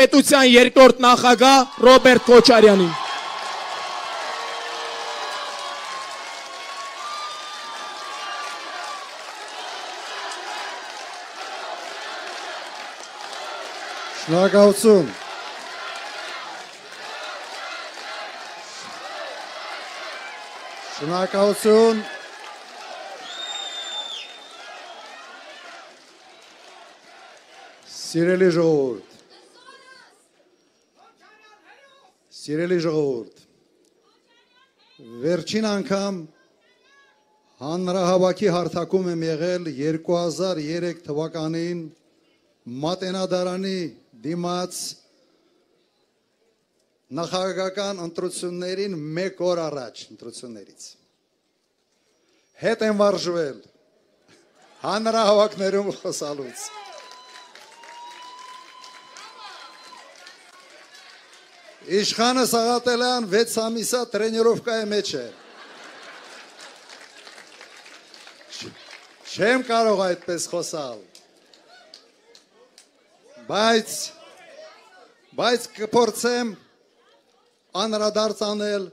Ter-Petrosian երկրորդ նախագահ Ռոբերտ Քոչարյանին։ Շնորհակալություն։ Շնորհակալություն։ Սիրելի ժողովուրդ։ Սիրելի ժողովուրդ։ Վերջին անգամ հանրահավաքի հարթակում եմ եղել 2003 թվականին Մատենադարանի դիմաց նախագահական ընտրություններին մեկ օր առաջ ընտրություններից։ Հետ եմ վարժվել հանրահավաքներում խոսալուց։ Իշխանը Սաղաթելյան 6 ամիսա տրենիրովկայի մեջ է։ Չեմ կարող այդպես խոսալ։ Բայց կփորձեմ անդրադարձ անել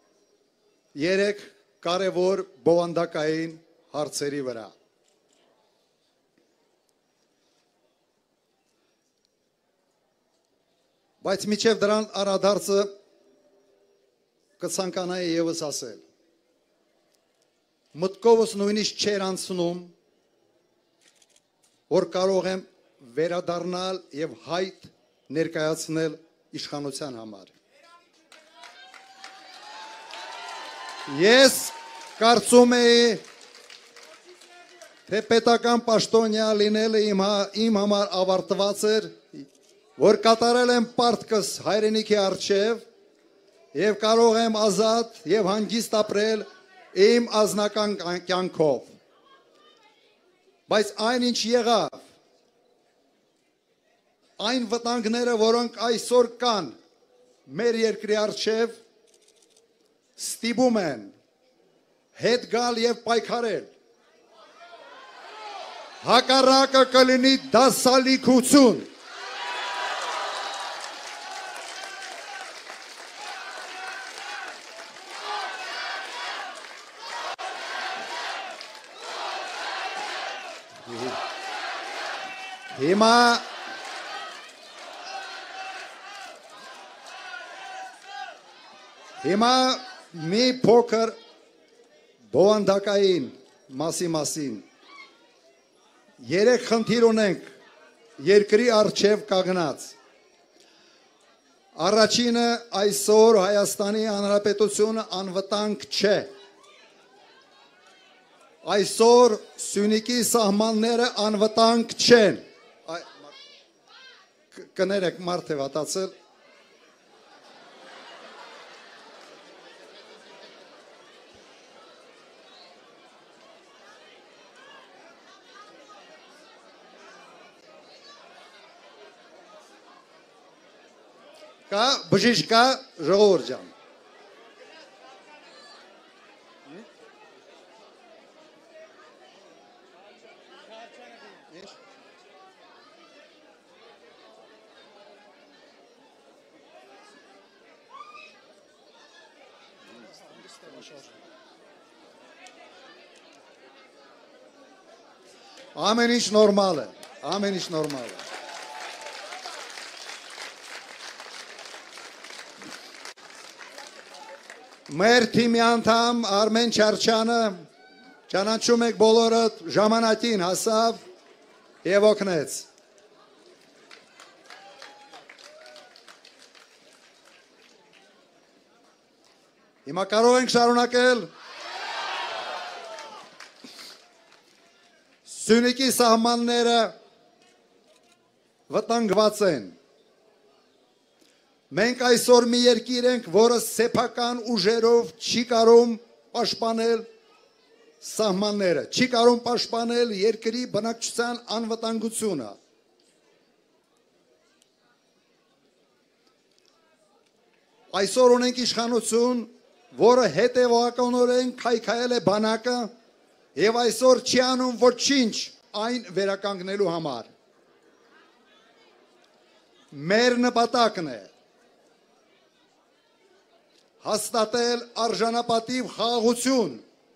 3 կարևոր բովանդակային հարցերի վրա։ Բայց միջև դրան անդրադարձը կցանկանայի ևս ասել։ Մտքովս նույնիսկ չեր անցնում, որ կարող եմ վերադառնալ եւ հայտ ներկայացնել իշխանության համար։ Ես կարծում էի, թե պետական պաշտոնյա լինելը իմ համար ավարտված էր, որ կատարել եմ պարտքս հայրենիքի առջև եւ կարող եմ ազատ եւ հանգիստ ապրել իմ ազնական կյանքով։ Բայց այնինչ եղավ, այն վտանգները, որոնք այսօր կան մեր երկրի առջև, ստիպում են հետ գալ եւ պայքարել։ Հակառակը կլինի դասալիքություն։ Հիմա մի փոքր բովանդակային մասին։ 3 խնդիր ունենք երկրի առջև կանգնած։ Առաջինը այսօր Հայաստանի Հանրապետությունը անվտանգ չէ։ Այսօր Սյունիքի սահմանները անվտանգ չեն։ Կներեք, մարդ է վատացել։ Կա բժիշկ ժողովուրդ ջան։ Ամեն ինչ նորմալ է, ամեն ինչ նորմալ է։ Մեր թիմի անդամ Արմեն Չարչյանը, ճանաչում եք բոլորդ, ժամանակին հասավ եւ օգնեց։ Հիմա կարող ենք շարունակել։ Սյունիքի սահմանները վտանգված են։ Մենք այսօր մի երկիր ենք, որը սեփական ուժերով չի կարող պաշտպանել սահմանները, չի կարող պաշտպանել երկրի բնակչության անվտանգությունը։ Այսօր ունենք իշխանություն, որը հետևողականորեն քայքայել է բանակը եւ այսօր չի անում ոչինչ այն վերականգնելու համար։ մեր նպատակն է հաստատել արժանապատիվ խաղաղություն։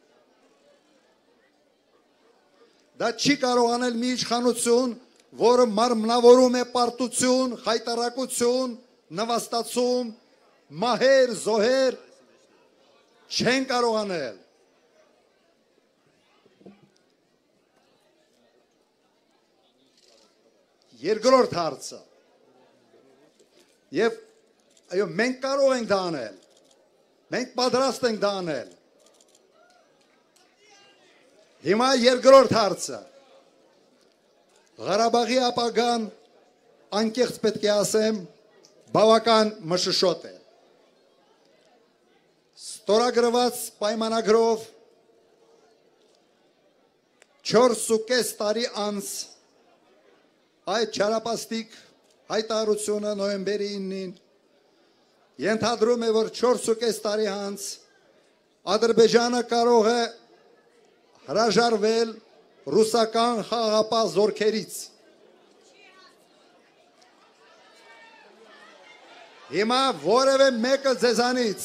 Դա չի կարող անել մի իշխանություն, որը մարմնավորում է պարտություն, խայտարակություն, նվաստացում, մահեր, զոհեր, չեն կարող անել։ Երկրորդ հարցը։ Եվ այո, մենք կարող ենք դա անել։ Մենք պատրաստ ենք դա անել։ Հիմա երկրորդ հարցը։ Ղարաբաղի ապագան անկեղծ պետք է ասեմ, բավական մշշոտ է։ Ստորագրված պայմանագրով 4.5 տարի անց այդ չարապաստիկ հայտարարությունը նոյեմբերի 9-ին ենթադրում է, որ 4.5 տարի անց Ադրբեջանը կարող է հրաժարվել ռուսական խաղաղապահ զորքերից։ Հիմա որևէ մեկը ձեզանից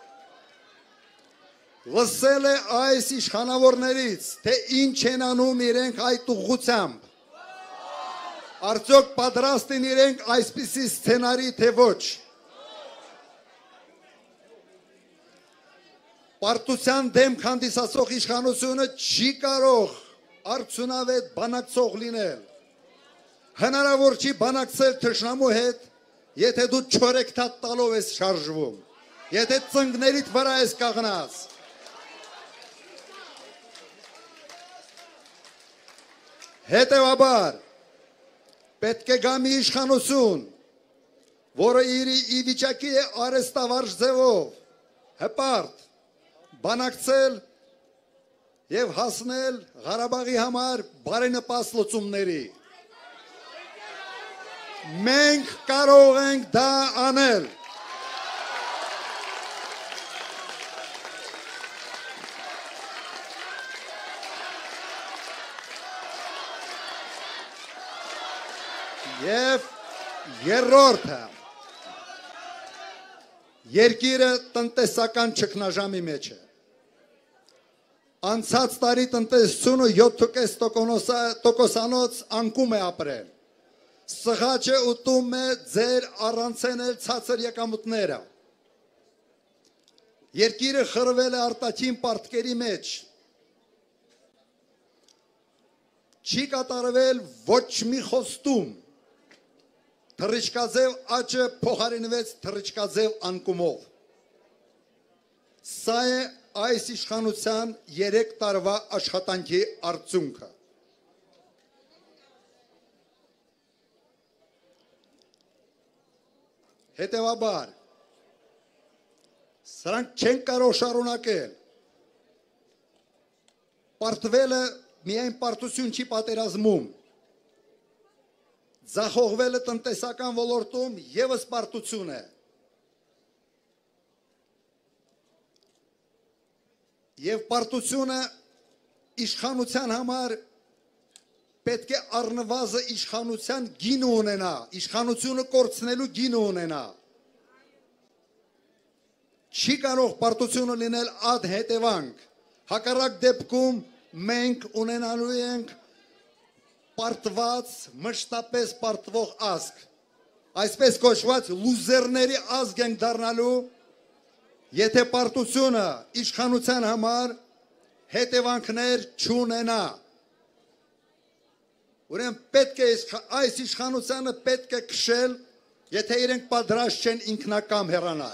լսել է այս իշխանավորներից, թե ինչ են անում իրենք այդ ուղղությամբ։ Արդյոք պատրաստ են իրենք այսպիսի սցենարի, թե ոչ։ Պարտության դեմ հանդիսացող իշխանությունը չի կարող արդյունավետ բանակցող լինել։ Հնարավոր չի բանակցել թշնամու հետ, եթե դու չորեքթաթ տալով ես շարժվում, եթե ծնկներիդ վրա ես կաղնած։ Հետևաբար պետք է գա մի իշխանություն, որը իր ի վիճակի է արեստավարժ ձևով հպարտ բանակցել եւ հասնել Ղարաբաղի համար բարենպաստ լուծումների։ Մենք կարող ենք դա անել։ Եվ երրորդը, երկիրը տնտեսական ճգնաժամի մեջ է։ Անցած տարի տնտեսությունը 7.5% անկում է ապրել։ Սղաճը ուտում է ձեր առանցենել ցածր եկամուտները։ Երկիրը խրվել է արտաքին պարտքերի մեջ։ Չի կատարվել ոչ մի խոստում։ Թռիչքաձև աճը փոխարինվեց թռիչքաձև անկումով։ Սա է այս իշխանության 3 տարվա աշխատանքի արդյունքը։ Հետևաբար, սրանք չեն կարող շարունակել։ Պարտվելը միայն պարտություն չի պատերազմում։ Ձախողվելը տնտեսական ոլորտում ևս պարտություն է։ Եվ պարտությունը իշխանության համար պետք է առնվազն իշխանության գինը ունենա, իշխանությունը կորցնելու գինը ունենա։ Չի կարող պարտությունը լինել անհետևանք։ Հակառակ դեպքում մենք ունենալու ենք պարտված, մշտապես պարտվող ազգ, այսպես կոչված լուզերների ազգ ենք դառնալու, եթե պարտությունը իշխանության համար հետևանքներ չունենա։ Ուրեմն պետք է այս իշխանությանը պետք է քշել, եթե իրենք պատրաստ չեն ինքնակամ հեռանալ։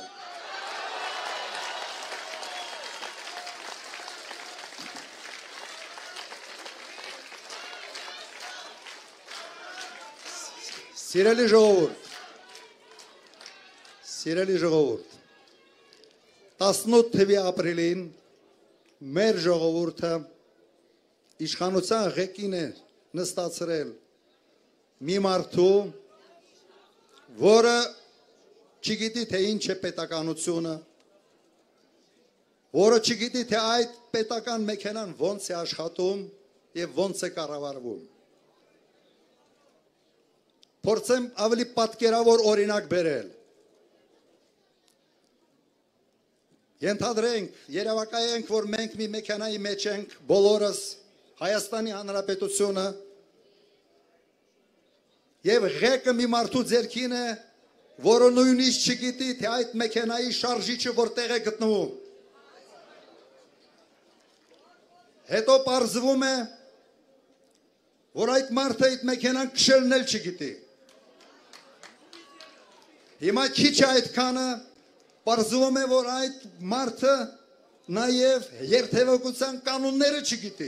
Սիրելի ժողովուրդ, 18 թվականի ապրիլին մեր ժողովուրդը իշխանության ղեկին է նստացրել մի մարդու, որը չգիտի թե ինչ է պետականությունը, որը չգիտի թե այդ պետական մեքենան ոնց է աշխատում եւ ոնց է կառավարվում։ փորձեմ ավելի պատկերավոր օրինակ բերել։ Ենթադրենք, երևակայենք, որ մենք մի մեքենայի մեջ ենք, բոլորս Հայաստանի Հանրապետությունը, եւ ղեկը մի մարդու ձեռքին է, որը նույնիսկ չգիտի, թե այդ մեքենայի շարժիչը որտեղ է գտնվում։ Հետո պարզվում է, որ այդ մարդը այդ մեքենան քշելն էլ չգիտի։ Հիմա քիչ այդքանը պարզվում է, որ այդ մարդը նաև երթևեկության կանոնները չգիտի։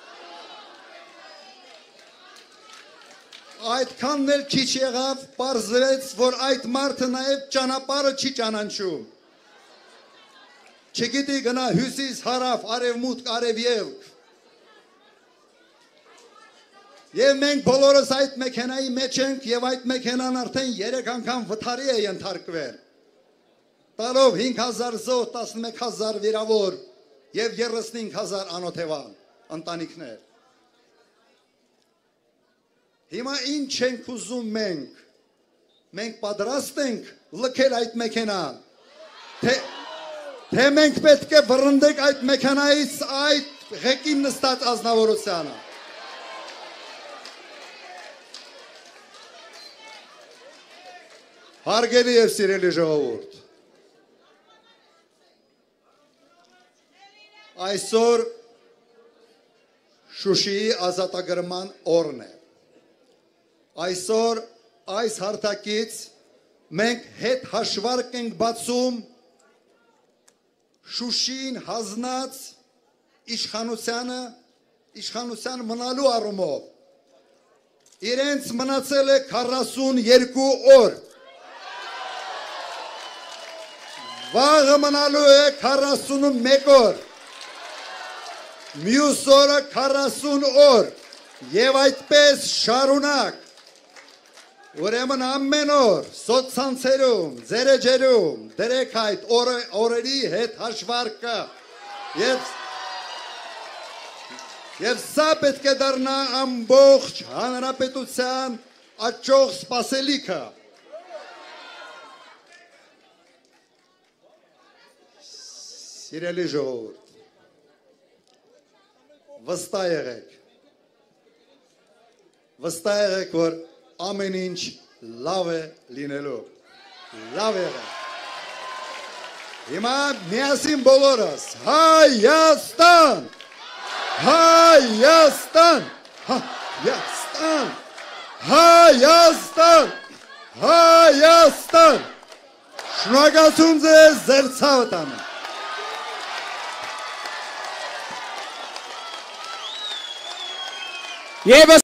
Այդքանն էլ քիչ եղավ, պարզվեց, որ այդ մարդը նաև ճանապարհը չի ճանաչում։ Չգիտի գնա հյուսիս, հարավ, արևմուտք, արևելք։ Եվ մենք բոլորս այդ մեքենայի մեջ ենք եւ այդ մեքենան արդեն 3 անգամ վթարի է ենթարկվել։ Տալով 5000 զոհ, 11000 վիրավոր եւ 35000 անօթևան ընտանիքներ։ Հիմա ինչ ենք ուզում մենք։ Մենք պատրաստ ենք լքել այդ մեքենան։ Թե մենք պետք է վռնդենք այդ մեքենայից այդ ղեկին նստած ազնվորությանը։ Հարգելի եւ սիրելի ժողովուրդ, այսօր Շուշիի ազատագրման օրն է։ Այսօր այս հարթակից մենք հետ հաշվարկ ենք բացում Շուշիին հանձնած իշխանության մնալու առումով։ Իրենց մնացել է 42 օր։ Վաղը մնալու է 41 օր, մյուս օրը 40 օր և այդպես շարունակ, ուրեմն ամեն օր սոցցանցերում, ձերեջերում դրեք այդ օրերի հետ հաշվարկը և սա պետք է դառնա ամբողջ հանրապետության աճող սպասելիքը։ Սիրելի ժողովուրդ, վստահ եղեք, որ ամեն ինչ լավ է լինելու, լավ եղեք։ Հիմա միասին բոլորս, Հայաստան, Հայաստան, Հայաստան, Հայաստան, Հայաստան, շնորհակալություն ձեզ, ձեր ցավը տանեմ։ Եվս